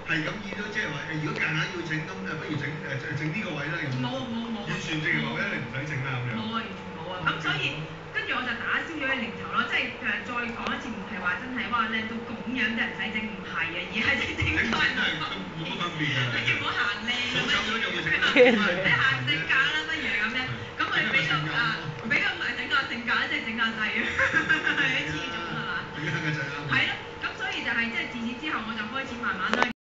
係咁意都即係話如果夾硬要整咁不如整呢個位啦。 冇。 完全直話咧，你唔使整啦咁樣。 冇啊，完全冇啊。咁所以跟住我就打消咗啲念頭咯，即係再講一次，唔係話真係哇靚到咁樣即係唔使整，唔係啊，而係整都係冇乜分別㗎。 你唔好行靚咁樣，你行性格啦，不如咁樣。咁我哋俾個唔係整個性格啦，即係整下掣啊，係呢種係嘛？ 整下個掣啦。 係咯，咁所以就係即係自此之後，我就開始慢慢咧。